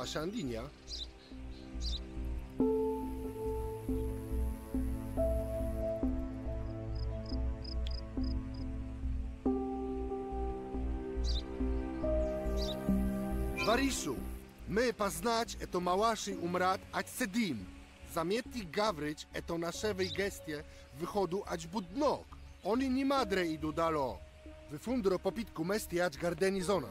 wasza linia? Varishu, my poznać eto małaszy umrat ać sedim. Zamietli gawryć eto naszewej gestie wychodu ać budnok. Oni nie madre idu dalo. Wyfundro popitku mesti ać gardenizona.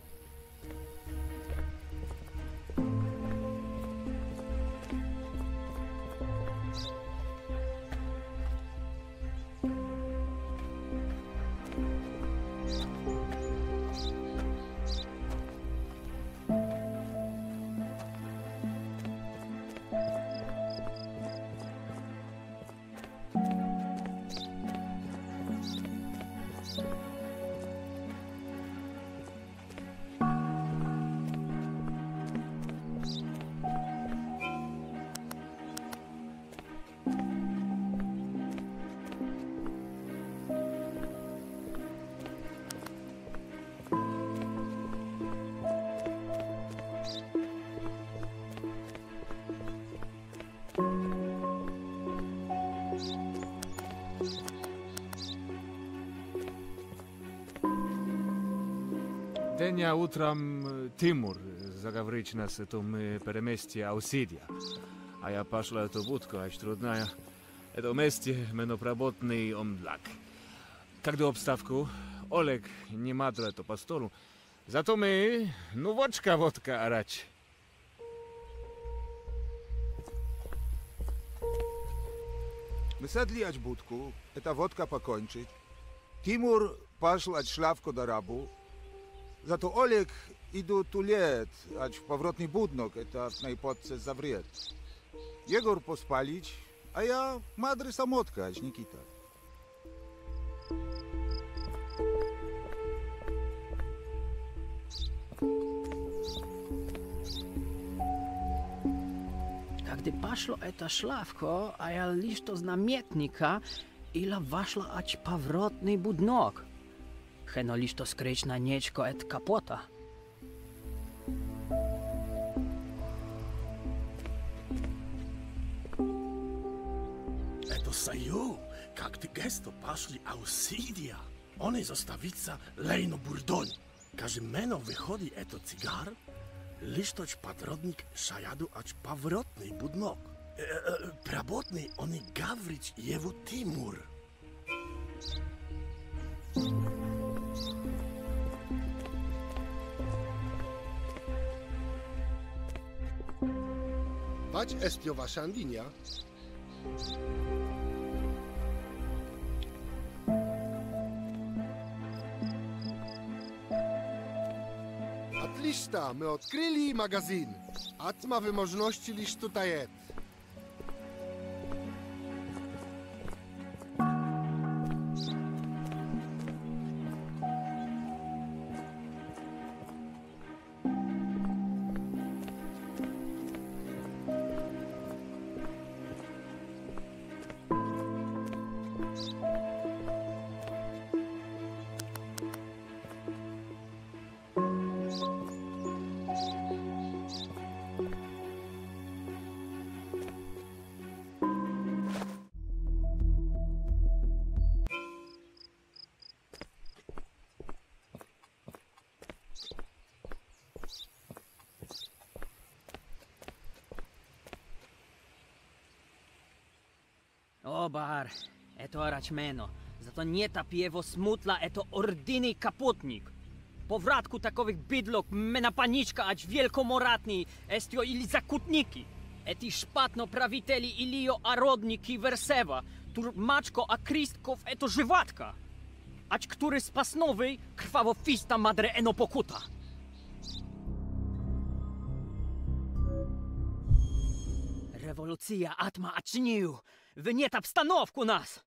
Dnia utram Timur zagovorić nas eto my peremestje Ausidija. A ja pašla eto budko, až trudnaja. Eto mestje meno prabotný omdlak. Kak do obstavku, Oleg nie madro eto po stolu. Zato my, no vodka arać. My sedli ać budku, eta wodka pokończyć. Timur paszł ać szlawko do rabu. Zato Oleg idu tu let, ać w powrotny budnok, eta w najpodce zawriet. Jegor pospalić, a ja madry samotka, ać Nikita. Gdy poszło eta szlawko, a ja lisz to z namietnika, ila waszła ać powrotny budnok. Heno lisz to skryć na nieczko et kapota. Eto saju, jak ty gesto poszli Ausidia. One zostawica lejno burdoń. Każe meno wychodzi eto cygar, lisztoć patrodnik szajadu ać powrotny budnok. Prabotny oni gawryć jewu Timur. Wać estio wasza linia? Atliszta, my odkryli magazyn. Atma wymożności lisz tutaj jest. Obar, eto arać meno. Zato nie ta piewo smutla, eto ordyny kapotnik. Po wratku takowych bydlok, mena paniczka, ać wielkomoratni, estio ili zakutniki. Eti szpatno prawiteli ilio arodniki wersewa, tur maczko a kristkow eto żywatka. Ać który z pasnowej krwawo fista madre eno pokuta. Rewolucja atma aczniu, wynieta wstanowku nas.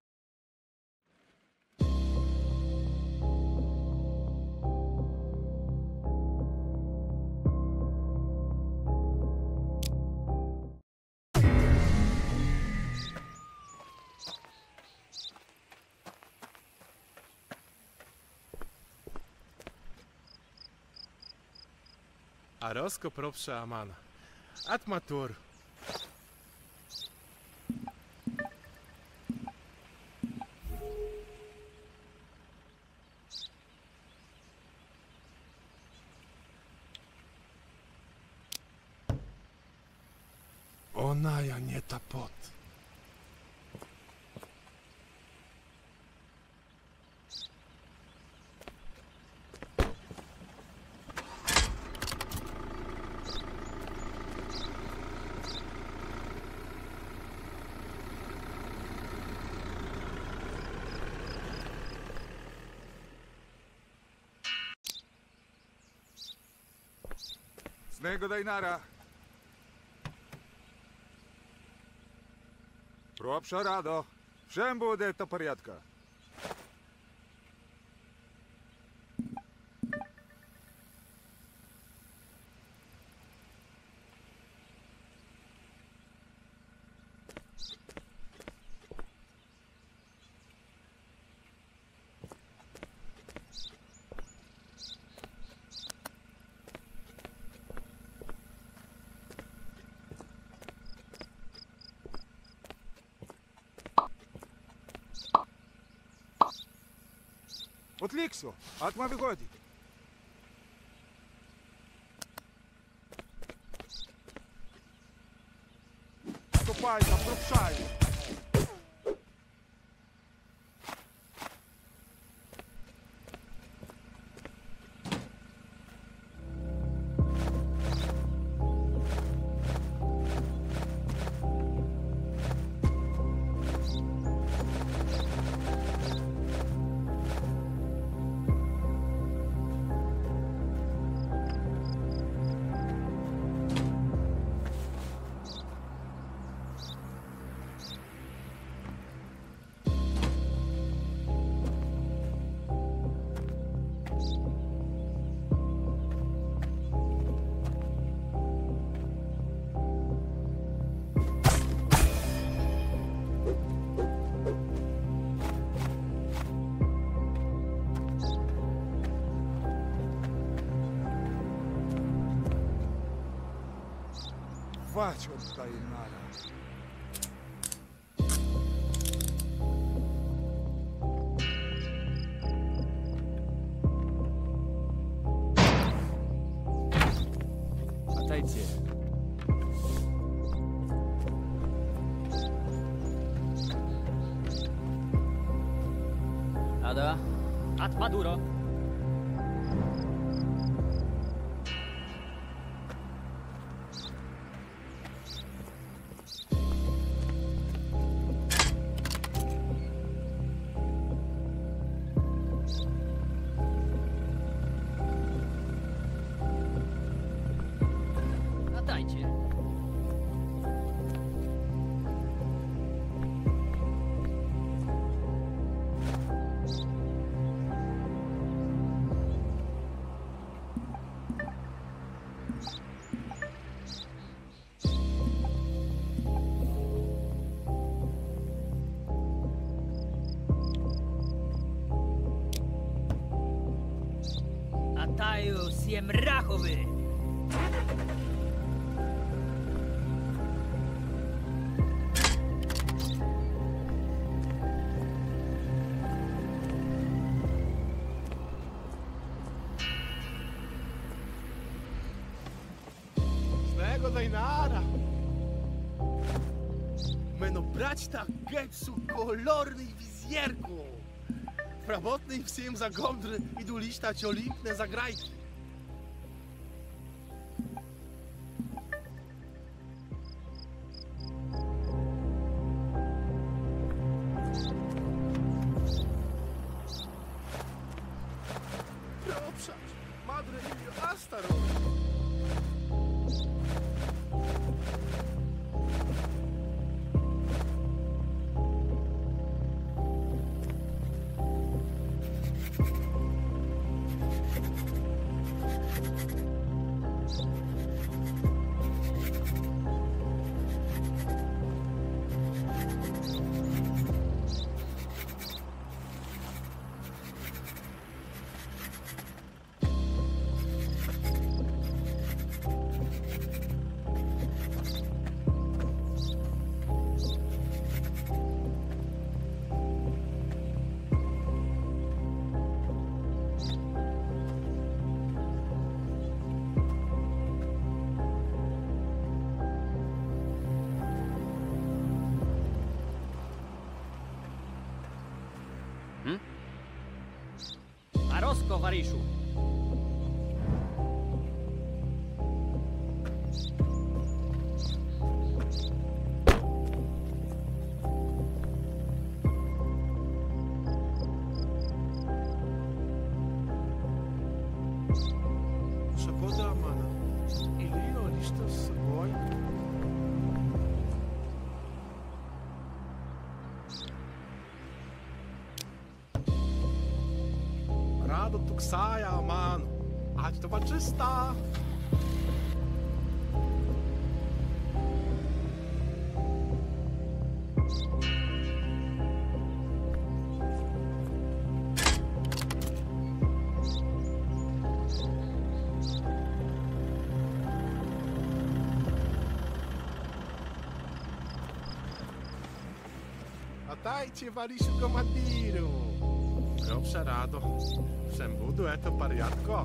a rozko propsza amana. Atmatur. Ona ja nie ta pot. Snego dajnara. Propsza rado. Wszem буде to порядка. Отліксо, атма виходить. Ступайся, пропшай. Faccio dajnara. Отойди. Ada, at Maduro. Dajcie. Ataju siemrachowy. Snego dajnara. Meno brać tak gepsu kolorny i wizjerku. Prawotny i wsiem za gondry idą liśtać olimpne zagrajki. Proprzać, madre i astaro. Rosko, Wariszu. Шкода, мана. Илио, лишто с собой. Rado tuksaja, man. Ać towarzystwa. Dajcie, Wariszu komandiru. Dobrze, Rado. Wszem budu, to pariatko.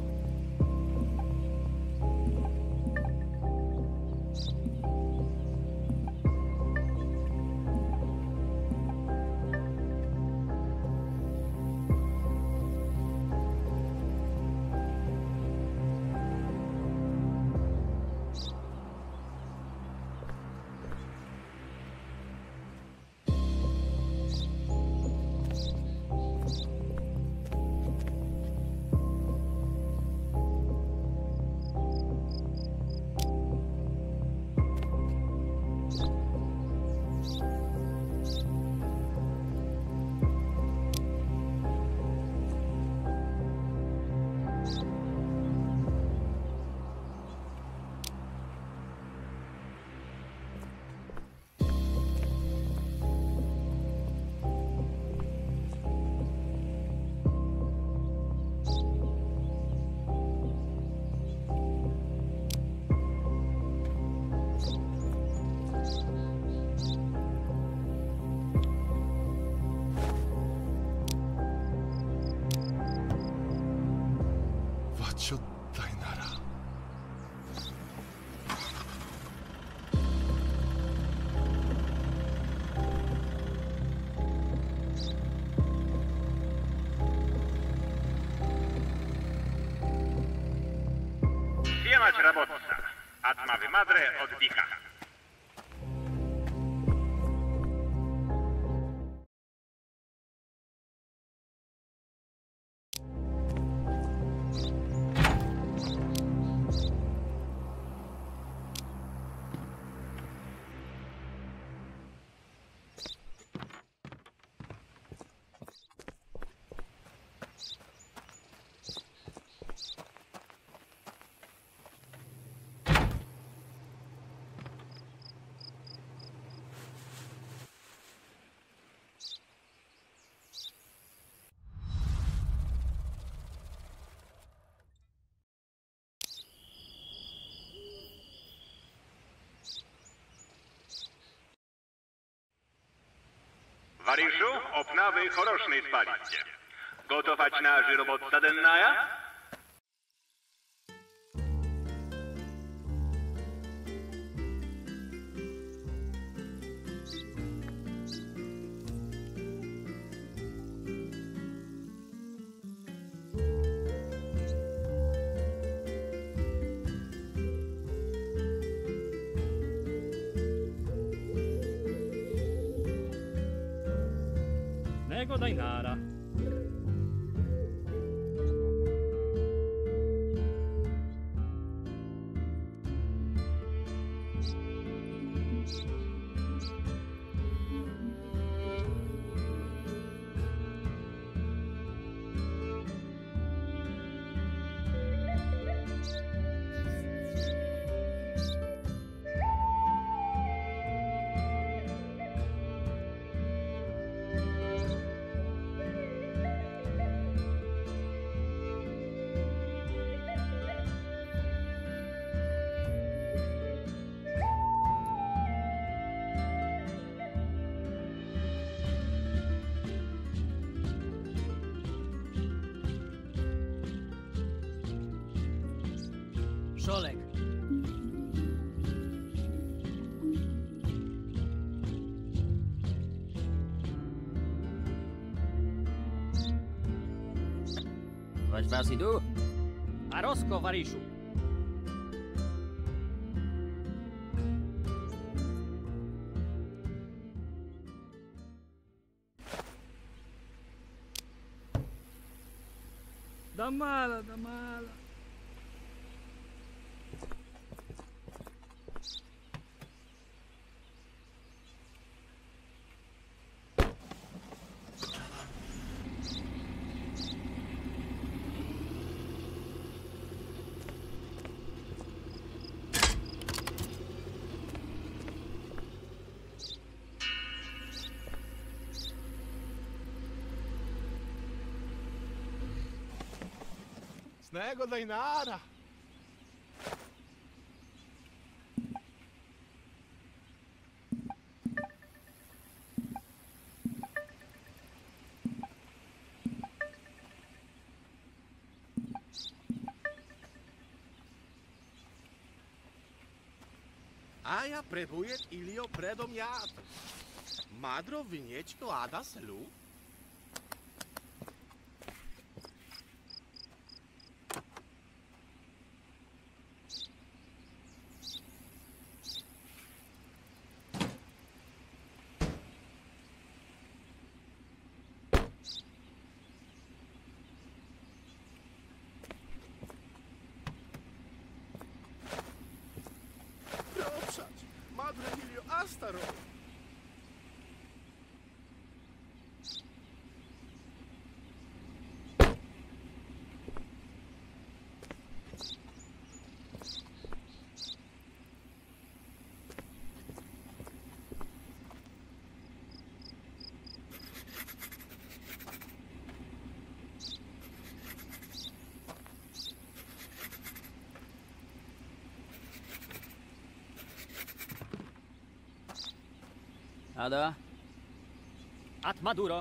Waccio Dainara. Siemać robotca, atma wymadre oddycha. Wariszu, obnawy chorosznej spaliście. Gotować na żyrobotca dennaja? Nego Dainara. Szolek. Vaď vás idú. A Rosko, Varíšu. Da mala, da mala. Nego dajnara. A ja prebujet ilio predom jad. Madro vinečko ada selu. Madre ilio astaro. Ada. At Maduro.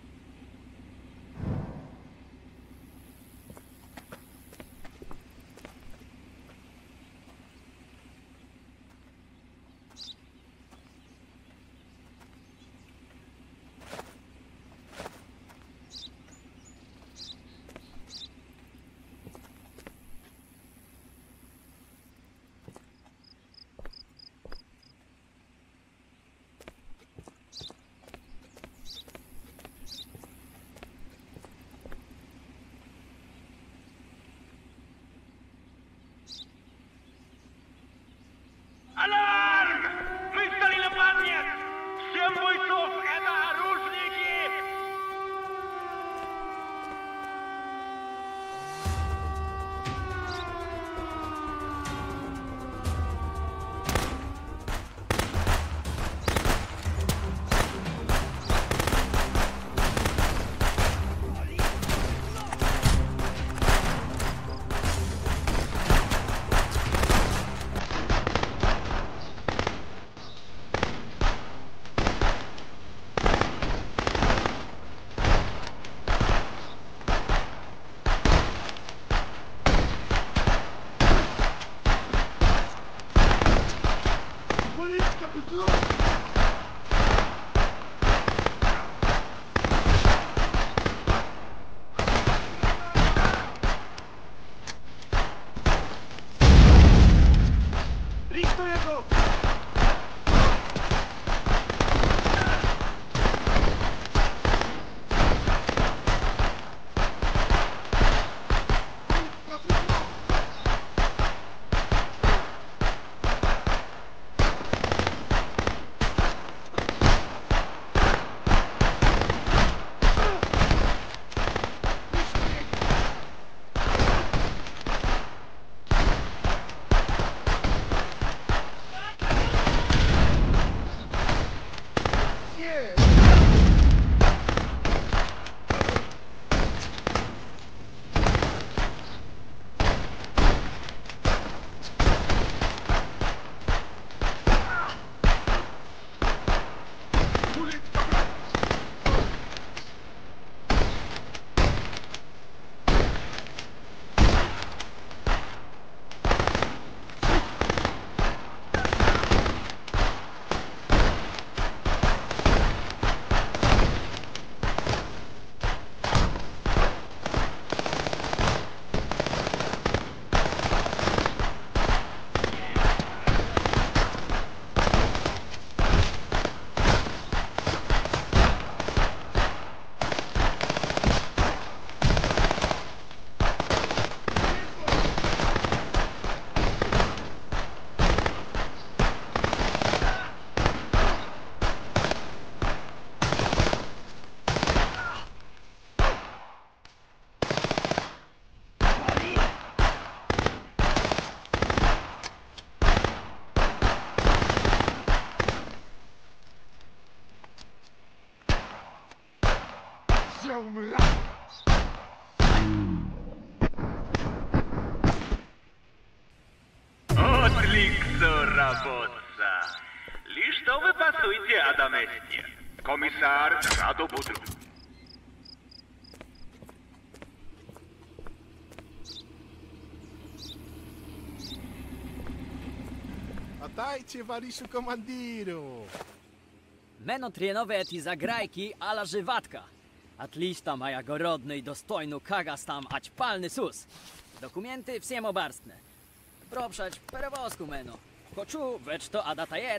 Alarm! Мы стали нападать! Всем бойцов, это оружники! Отлично работа. Лишь что вы пасуете, Адаместе. Комиссар Радо Будру. A dajcie, Wariszu komandiru! Meno trenowe ti zagrajki ala żywatka. Atlista maja gorodny i dostojny kagas tam, ać palny sus. Dokumenty всем obarstne. Proprzeć perewozku meno. Хочу, wecz to adata jet.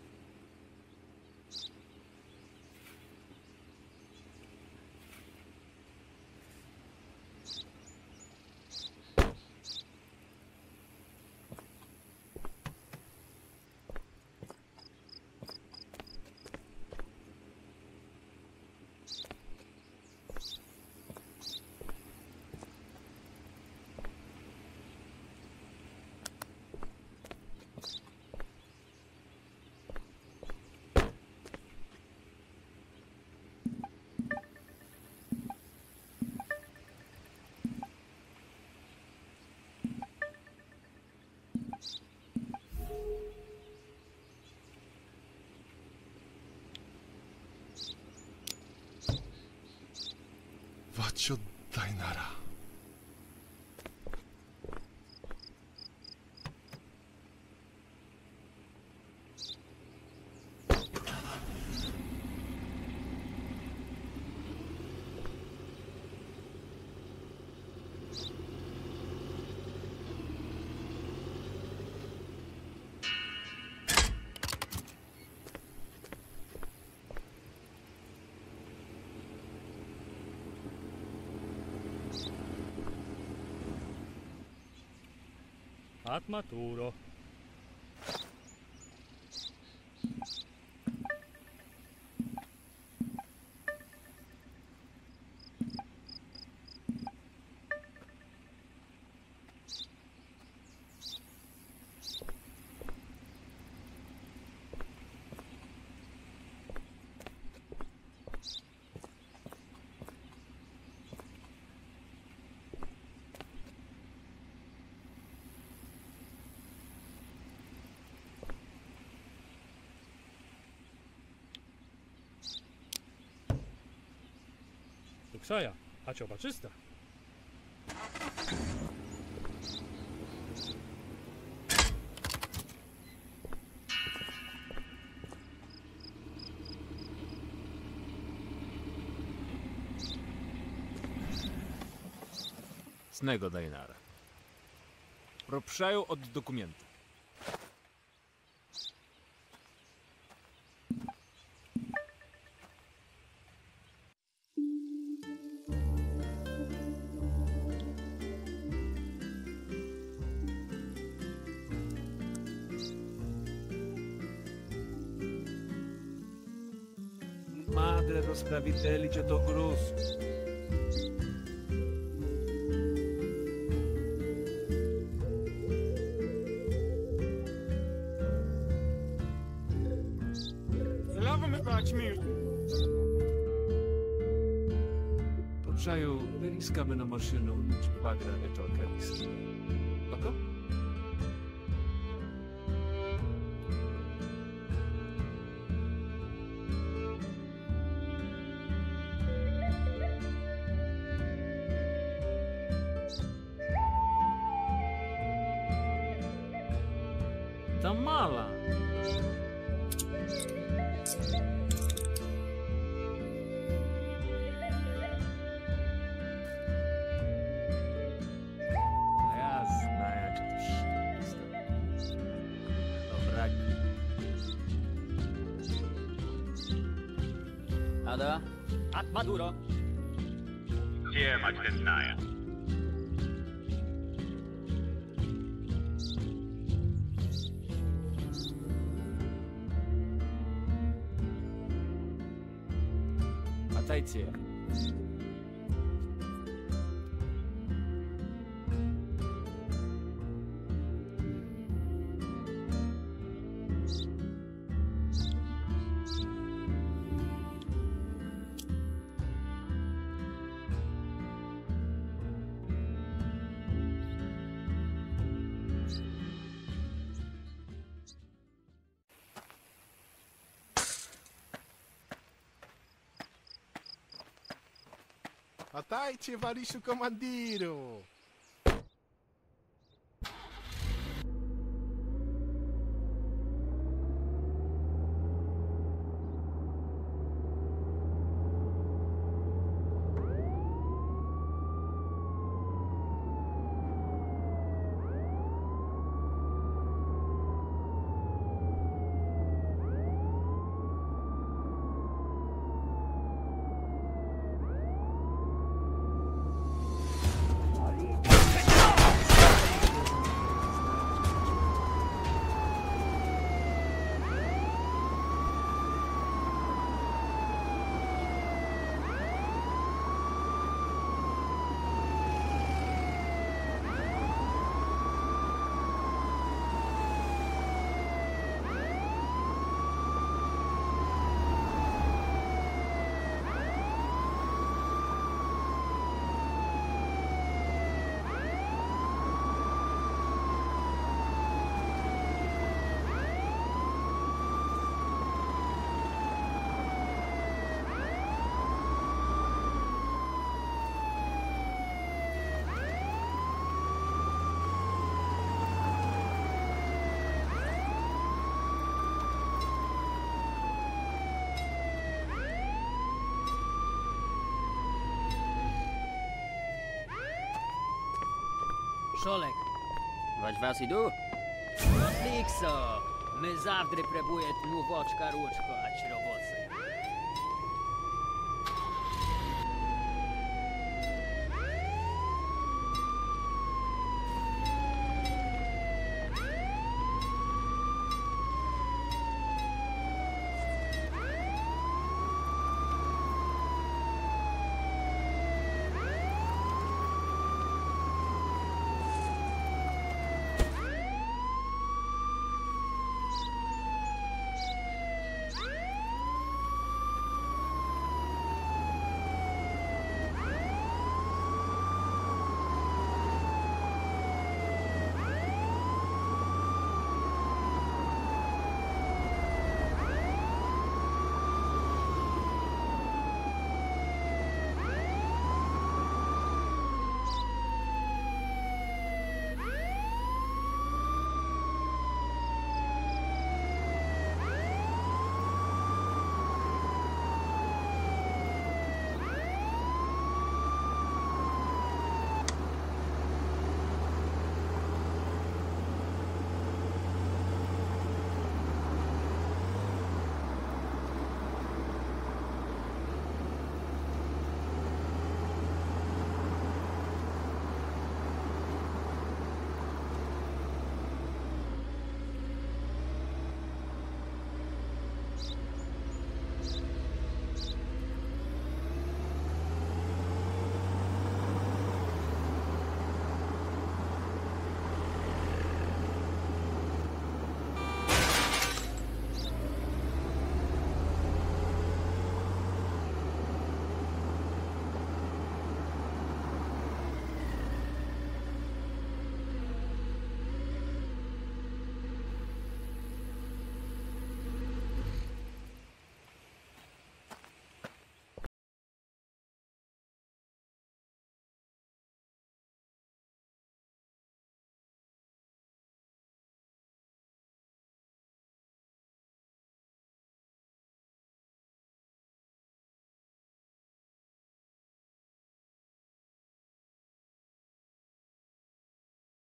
Waccio Dainara. Atmaturo. Tuksaja, a cioba czysta. Snego Dainara. Proprzaju od dokumentu. Madre rozprawicielicie to gruz. Proprzaju wyliskamy na maszynu, czy bagra etorkalis. Oko? Ta mala. Jasna, jak to jest. Dobra. Ada, Atmaduro. Тема цветная. Отойти. A dajcie Wariszu komandiru. Шолек, вас иду? Отликсо, мы завтра прибудет ну вочка ручку, а